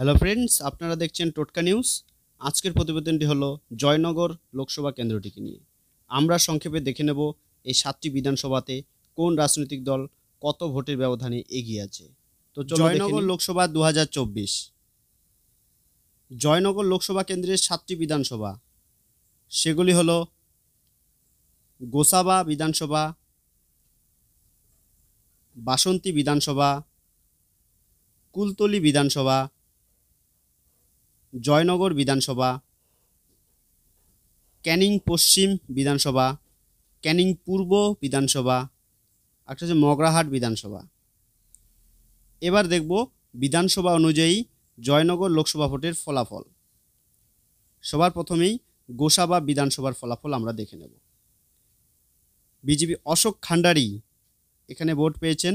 Hello friends, আপনারা দেখছেন টোটকা নিউজ। আজকের প্রতিবেদনটি হলো জয়নগর লোকসভা কেন্দ্রটিকে নিয়ে। আমরা সংক্ষেপে দেখে নেব এই 7টি বিধানসভাতে কোন রাজনৈতিক দল কত ভোটের ব্যবধানে এগিয়ে আছে। তো জয়নগর লোকসভা 2024। জয়নগর লোকসভা কেন্দ্রের 7টি বিধানসভা, সেগুলি হলো গোসাবা বিধানসভা, বাসন্তী বিধানসভা, কুলতলি বিধানসভা, জয়নগর বিধানসভা, ক্যানিং পশ্চিম বিধানসভা, ক্যানিং পূর্ব বিধানসভা, একটা হচ্ছে মগরাহাট বিধানসভা। এবার দেখব বিধানসভা অনুযায়ী জয়নগর লোকসভা ভোটের ফলাফল। সবার প্রথমেই গোসাবা বিধানসভার ফলাফল আমরা দেখে নেব। বিজেপি অশোক খান্ডারি এখানে ভোট পেয়েছেন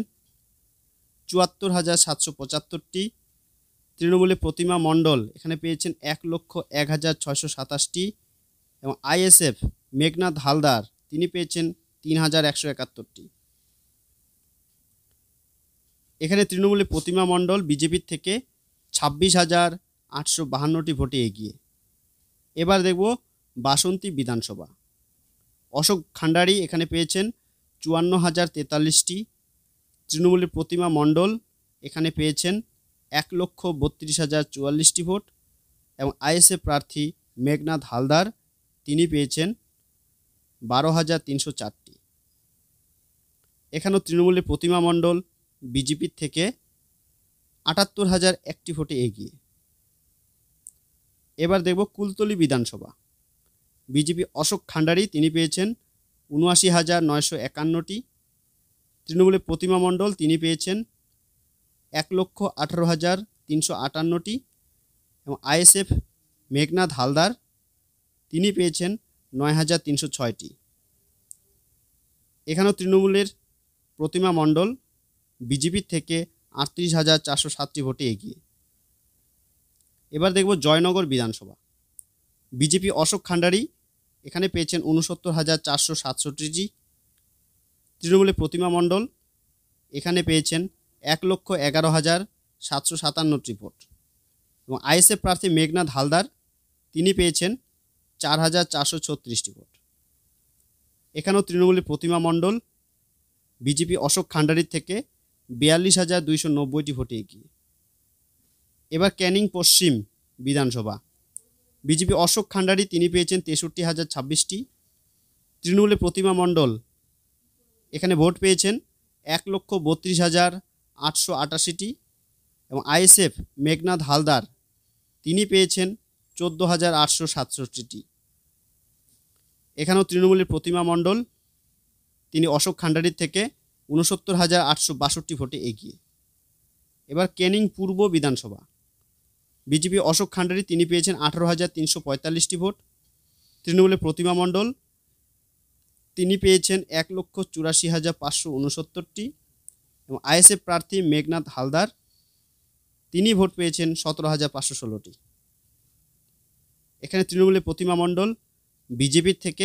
৭৪,৭৭৫টি। তৃণমূলে প্রতিমা মণ্ডল এখানে পেয়েছেন ১,০১,৬২৭টি এবং আইএসএফ মেঘনাথ হালদার তিনি পেয়েছেন ৩,১৭১টি। এখানে তৃণমূলে প্রতিমা মণ্ডল বিজেপির থেকে ২৬,৮৫২টি ভোটে এগিয়ে। এবার দেখব বাসন্তী বিধানসভা। অশোক খান্ডারি এখানে পেয়েছেন ৫৪,০৪৩টি। তৃণমূলের প্রতিমা মণ্ডল এখানে পেয়েছেন ১,৩২,০৪৪টি ভোট এবং আইএসএফ প্রার্থী মেঘনাথ হালদার তিনি পেয়েছেন ১২,৩০৪টি। এখানেও তৃণমূলের প্রতিমা মণ্ডল বিজেপির থেকে ৭৮,০০১টি ভোটে এগিয়ে। এবার দেখব কুলতলি বিধানসভা। বিজেপি অশোক খান্ডারি তিনি পেয়েছেন ৭৯,৯৫১টি। তৃণমূলের প্রতিমা মণ্ডল তিনি পেয়েছেন ১,১৮,৩৫৮টি এবং আইএসএফ মেঘনাথ হালদার তিনি পেয়েছেন ৯,৩০৬টি। এখানেও তৃণমূলের প্রতিমা মণ্ডল বিজেপির থেকে ৩৮,৪০৭টি ভোটে এগিয়ে। এবার দেখব জয়নগর বিধানসভা। বিজেপি অশোক খান্ডারি এখানে পেয়েছেন ৬৯,৪৬৭টি। তৃণমূলের প্রতিমা মণ্ডল এখানে পেয়েছেন ১,১১,৭৫৭টি ভোট এবং আইএসএফ প্রার্থী মেঘনাথ হালদার তিনি পেয়েছেন ৪,৪৩৬টি ভোট। এখানেও তৃণমূলের প্রতিমা মণ্ডল বিজেপি অশোক খান্ডারির থেকে ৪২,২৯০টি ভোটে এগিয়ে। এবার ক্যানিং পশ্চিম বিধানসভা। বিজেপি অশোক খান্ডারি তিনি পেয়েছেন ৬৩,০২৬টি। তৃণমূলের প্রতিমা মণ্ডল এখানে ভোট পেয়েছেন ১,৩২,৮৮৮টি এবং আইএসএফ মেঘনাথ হালদার তিনি পেয়েছেন ১৪,৮৬৭টি। এখানেও তৃণমূলের প্রতিমা মণ্ডল তিনি অশোক খান্ডারির থেকে ৬৯,৮৬২টি ভোটে এগিয়ে। এবার ক্যানিং পূর্ব বিধানসভা। বিজেপি অশোক খান্ডারি তিনি পেয়েছেন ১৮,৩৪৫টি ভোট। তৃণমূলের প্রতিমা মণ্ডল তিনি পেয়েছেন ১,৮৪,৫৬৯টি এবং আইএসএফ প্রার্থী মেঘনাথ হালদার তিনি ভোট পেয়েছেন ১৭,৫১৬টি। এখানে তৃণমূলের প্রতিমা মণ্ডল বিজেপির থেকে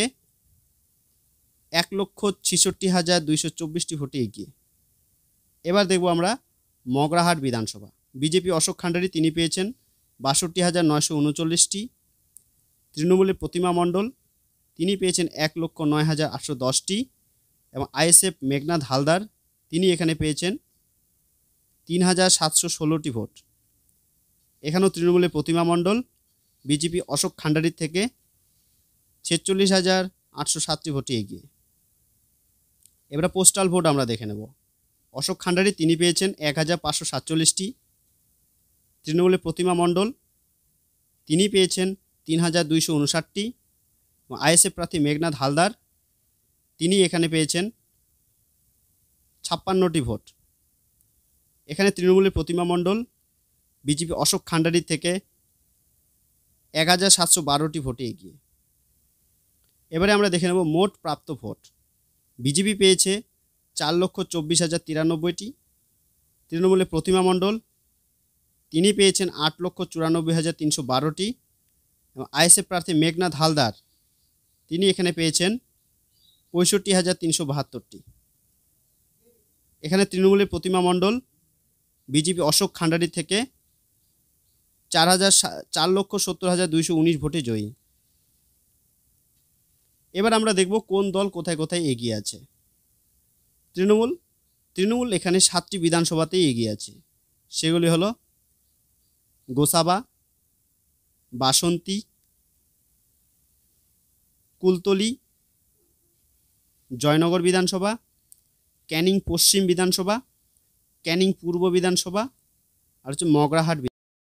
১,৬৬,২২৪টি ভোটে এগিয়ে। এবার দেখব আমরা মগরাহাট বিধানসভা। বিজেপি অশোক খান্ডারি তিনি পেয়েছেন ৬২,৯৩৯টি। তৃণমূলের প্রতিমা মণ্ডল তিনি পেয়েছেন ১,০৯,৮১০টি এবং আইএসএফ মেঘনাথ হালদার তিনি এখানে পেয়েছেন ৩,৭১৬টি ভোট। এখানেও তৃণমূলের প্রতিমা মণ্ডল বিজেপি অশোক খান্ডারির থেকে ৪৬,৮০৭টি ভোটে এগিয়ে। এবার পোস্টাল ভোট আমরা দেখে নেব। অশোক খান্ডারি তিনি পেয়েছেন ১,৫৪৭টি। তৃণমূলের প্রতিমা মণ্ডল তিনি পেয়েছেন ৩,২৫৯টি এবং আইএসএফ প্রার্থী মেঘনাথ হালদার তিনি এখানে পেয়েছেন ৫৬টি ভোট। এখানে তৃণমূলের প্রতিমা মণ্ডল বিজেপি অশোক খান্ডারির থেকে ১,৭১২টি ভোটে এগিয়ে। এবারে আমরা দেখে নেব মোট প্রাপ্ত ভোট। বিজেপি পেয়েছে ৪,২৪,০৯৩টি। তৃণমূলের প্রতিমা মণ্ডল তিনি পেয়েছেন ৮,৯৪,৩১২টি এবং আইএসএফ প্রার্থী মেঘনাথ হালদার তিনি এখানে পেয়েছেন ৬৫,৩৭২টি। এখানে তৃণমূলের প্রতিমা মণ্ডল বিজেপি অশোক খান্ডারি থেকে 4,70,219 ভোটে জয়ী। এবার আমরা দেখব কোন দল কোথায় কোথায় এগিয়ে আছে। তৃণমূল এখানে 7টি বিধানসভাতেই এগিয়ে আছে। সেগুলি হলো গোসাবা, বাসন্তী, কুলতলি, জয়নগর বিধানসভা, ক্যানিং পশ্চিম বিধানসভা, ক্যানিং পূর্ব বিধানসভা আর হচ্ছে মগরাহাট।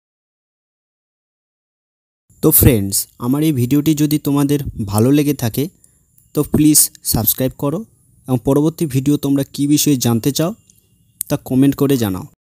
তো ফ্রেন্ডস, আমার এই ভিডিওটি যদি তোমাদের ভালো লেগে থাকে তো প্লিজ সাবস্ক্রাইব করো এবং পরবর্তী ভিডিও তোমরা কী বিষয়ে জানতে চাও তা কমেন্ট করে জানাও।